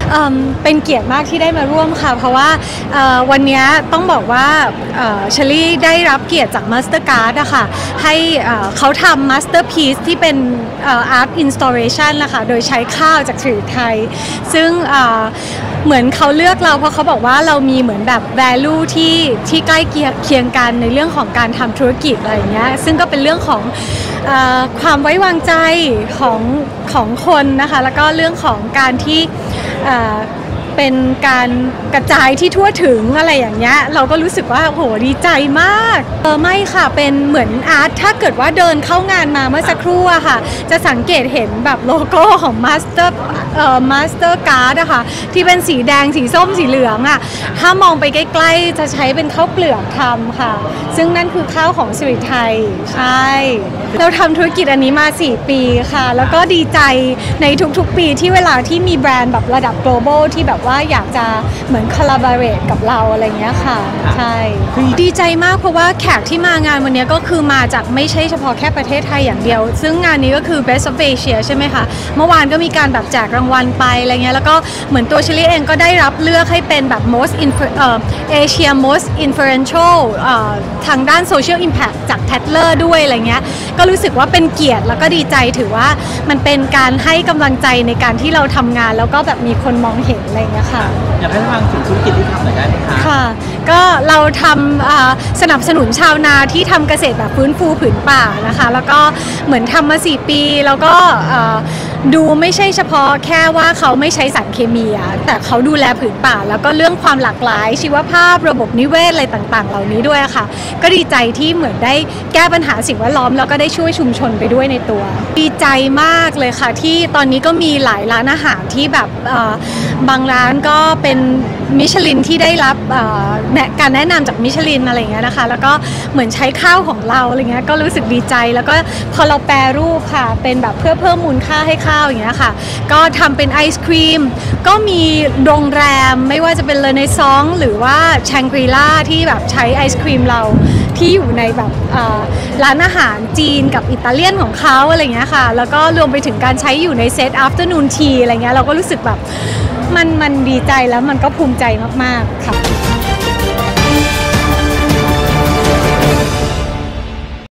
เป็นเกียรติมากที่ได้มาร่วมค่ะเพราะว่าวันนี้ต้องบอกว่าเชอรี่ได้รับเกียรติจาก Mastercard อะค่ะให้เขาทำ Masterpiece ที่เป็นArt Installation นะคะโดยใช้ข้าวจากสื่อไทยซึ่งเหมือนเขาเลือกเราเพราะเขาบอกว่าเรามีเหมือนแบบ value ที่ใกล้เคียงกันในเรื่องของการทำธุรกิจอะไรอย่างเงี้ยซึ่งก็เป็นเรื่องของความไว้วางใจของคนนะคะแล้วก็เรื่องของการที่เป็นการกระจายที่ทั่วถึงอะไรอย่างเงี้ยเราก็รู้สึกว่าโหดีใจมากไม่ค่ะเป็นเหมือนอาร์ตถ้าเกิดว่าเดินเข้างานมาเมื่อสักครู่อะค่ะจะสังเกตเห็นแบบโลโก้ของ Mastercard อะค่ะที่เป็นสีแดงสีส้มสีเหลืองอะถ้ามองไปใกล้ๆจะใช้เป็นข้าวเปลือกทำค่ะซึ่งนั่นคือข้าวของสิริไทยใช่เราทำธุรกิจอันนี้มา4 ปีค่ะแล้วก็ดีใจในทุกๆปีที่เวลาที่มีแบรนด์แบบระดับ global ที่แบบว่าอยากจะเหมือน collaborate กับเราอะไรเงี้ยค่ะใช่ดีใจมากเพราะว่าแขกที่มางานวันนี้ก็คือมาจากไม่ใช่เฉพาะแค่ประเทศไทยอย่างเดียวซึ่งงานนี้ก็คือ Best of Asia ใช่ไหมคะเมื่อวานก็มีการแบบแจกรางวัลไปอะไรเงี้ยแล้วก็เหมือนตัวเชลี่เองก็ได้รับเลือกให้เป็นแบบ Asia Most Influential ทางด้าน Social Impact จาก Tatler ด้วยอะไรเงี้ยก็รู้สึกว่าเป็นเกียรติแล้วก็ดีใจถือว่ามันเป็นการให้กำลังใจในการที่เราทำงานแล้วก็แบบมีคนมองเห็นอะไรเงี้ยค่ะอยากให้ฟังถึงธุรกิจที่ทำหน่อยได้ไหมคะค่ะก็เราทำสนับสนุนชาวนาที่ทำเกษตรแบบฟื้นฟูผืนป่านะคะแล้วก็เหมือนทำมา4 ปีแล้วก็ดูไม่ใช่เฉพาะแค่ว่าเขาไม่ใช้สารเคมีแต่เขาดูแลผืนป่าแล้วก็เรื่องความหลากหลายชีวภาพระบบนิเวศอะไรต่างๆเหล่านี้ด้วยค่ะก็ดีใจที่เหมือนได้แก้ปัญหาสิ่งแวดล้อมแล้วก็ได้ช่วยชุมชนไปด้วยในตัวดีใจมากเลยค่ะที่ตอนนี้ก็มีหลายร้านอาหารที่แบบบางร้านก็เป็นมิชลินที่ได้รับการแนะนำจากมิชลินอะไรเงี้ยนะคะแล้วก็เหมือนใช้ข้าวของเราอะไรเงี้ยก็รู้สึกดีใจแล้วก็พอเราแปรรูปค่ะเป็นแบบเพื่อเพิ่มมูลค่าให้ข้าวอย่างเงี้ยค่ะก็ทำเป็นไอศครีมก็มีโรงแรมไม่ว่าจะเป็นเลเนซองหรือว่าแชงกรีล่าที่แบบใช้ไอศครีมเราที่อยู่ในแบบร้านอาหารจีนกับอิตาเลียนของเขาอะไรเงี้ยค่ะแล้วก็รวมไปถึงการใช้อยู่ในเซต afternoon tea อะไรเงี้ยเราก็รู้สึกแบบมันดีใจแล้วมันก็ภูมิใจมากๆค่ะ